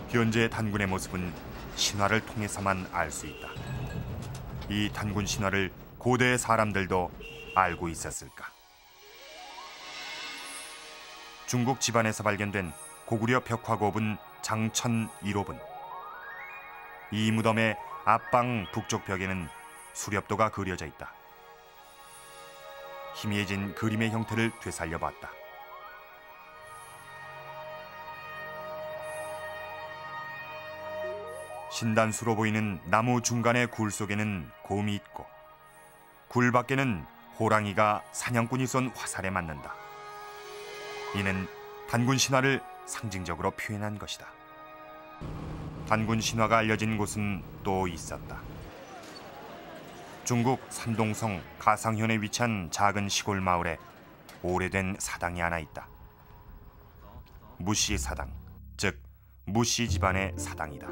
현재 단군의 모습은 신화를 통해서만 알 수 있다. 이 단군 신화를 고대의 사람들도 알고 있었을까? 중국 집안에서 발견된 고구려 벽화고분 장천 1호분. 이 무덤의 앞방 북쪽 벽에는 수렵도가 그려져 있다. 희미해진 그림의 형태를 되살려봤다. 신단수로 보이는 나무 중간의 굴 속에는 곰이 있고 굴 밖에는 호랑이가 사냥꾼이 쏜 화살에 맞는다. 이는 단군 신화를 상징적으로 표현한 것이다. 단군 신화가 알려진 곳은 또 있었다. 중국 산동성 가상현에 위치한 작은 시골 마을에 오래된 사당이 하나 있다. 무씨 사당, 즉 무씨 집안의 사당이다.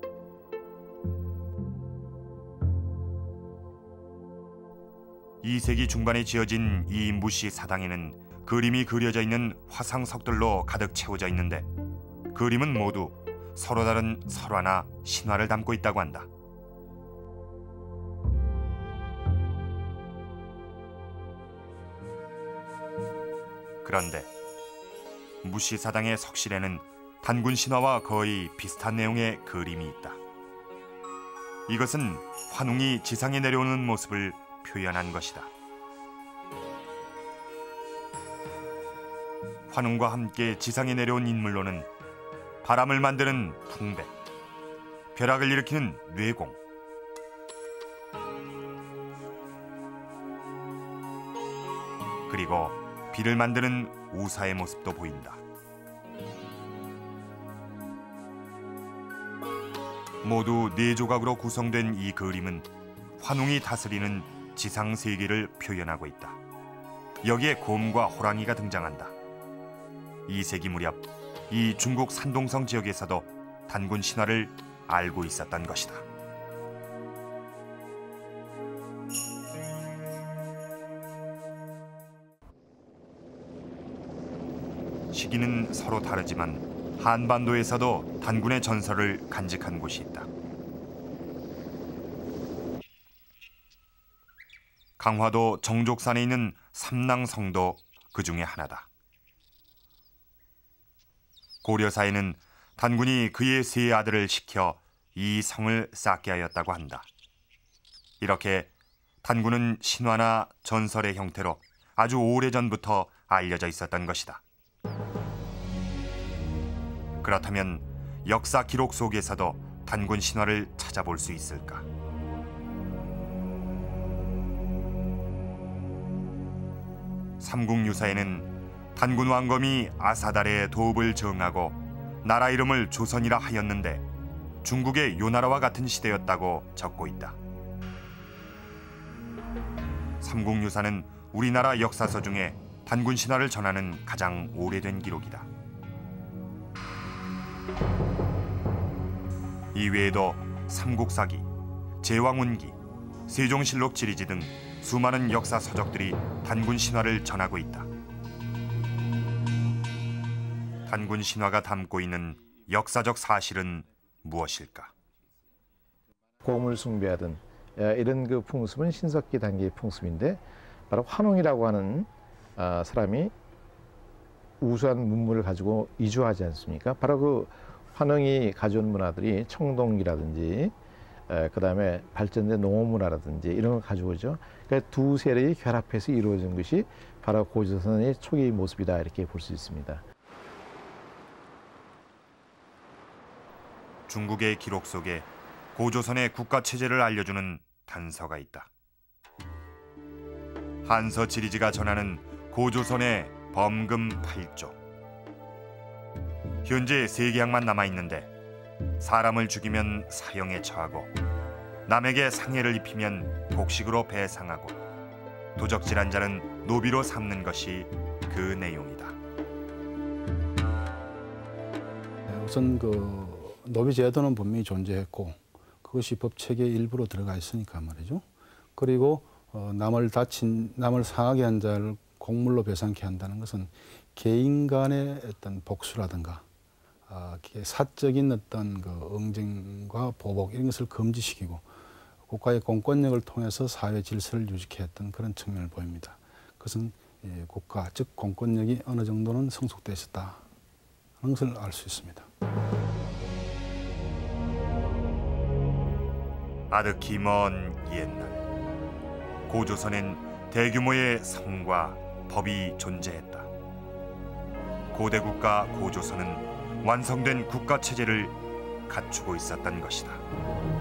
2세기 중반에 지어진 이 무씨 사당에는 그림이 그려져 있는 화상석들로 가득 채워져 있는데 그림은 모두 서로 다른 설화나 신화를 담고 있다고 한다. 그런데 무씨 사당의 석실에는 단군 신화와 거의 비슷한 내용의 그림이 있다. 이것은 환웅이 지상에 내려오는 모습을 표현한 것이다. 환웅과 함께 지상에 내려온 인물로는 바람을 만드는 풍백, 벼락을 일으키는 뇌공, 그리고 비를 만드는 우사의 모습도 보인다. 모두 4조각으로 구성된 이 그림은 환웅이 다스리는 지상 세계를 표현하고 있다. 여기에 곰과 호랑이가 등장한다. 2세기 무렵 이 중국 산동성 지역에서도 단군 신화를 알고 있었던 것이다. 시기는 서로 다르지만 한반도에서도 단군의 전설을 간직한 곳이 있다. 강화도 정족산에 있는 삼낭성도 그 중에 하나다. 고려사에는 단군이 그의 3 아들을 시켜 이 성을 쌓게 하였다고 한다. 이렇게 단군은 신화나 전설의 형태로 아주 오래전부터 알려져 있었던 것이다. 그렇다면 역사 기록 속에서도 단군 신화를 찾아볼 수 있을까? 삼국유사에는 단군 왕검이 아사달의 도읍을 정하고 나라 이름을 조선이라 하였는데 중국의 요나라와 같은 시대였다고 적고 있다. 삼국유사는 우리나라 역사서 중에 단군 신화를 전하는 가장 오래된 기록이다. 이외에도 삼국사기, 제왕운기, 세종실록 지리지 등 수많은 역사 서적들이 단군 신화를 전하고 있다. 단군 신화가 담고 있는 역사적 사실은 무엇일까? 곰을 숭배하던 이런 그 풍습은 신석기 단계의 풍습인데 바로 환웅이라고 하는 사람이 우수한 문물을 가지고 이주하지 않습니까? 바로 그 환웅이 가져온 문화들이 청동기라든지 그다음에 발전된 농업문화라든지 이런 걸 가지고 오죠. 그러니까 두 세력이 결합해서 이루어진 것이 바로 고조선의 초기 모습이다 이렇게 볼 수 있습니다. 중국의 기록 속에 고조선의 국가체제를 알려주는 단서가 있다. 한서 지리지가 전하는 고조선의 범금 8조. 현재 3계약만 남아있는데 사람을 죽이면 사형에 처하고 남에게 상해를 입히면 곡식으로 배상하고 도적질한 자는 노비로 삼는 것이 그 내용이다. 우선 노비 제도는 분명히 존재했고 그것이 법 체계 일부로 들어가 있으니까 말이죠. 그리고 남을 상하게 한 자를 곡물로 배상케 한다는 것은 개인 간의 어떤 복수라든가 사적인 어떤 그 응징과 보복 이런 것을 금지시키고 국가의 공권력을 통해서 사회 질서를 유지케 했던 그런 측면을 보입니다. 그것은 국가, 즉 공권력이 어느 정도는 성숙되어 있었다 하는 것을 알 수 있습니다. 아득히 먼 옛날, 고조선엔 대규모의 성과 법이 존재했다. 고대 국가 고조선은 완성된 국가 체제를 갖추고 있었던 것이다.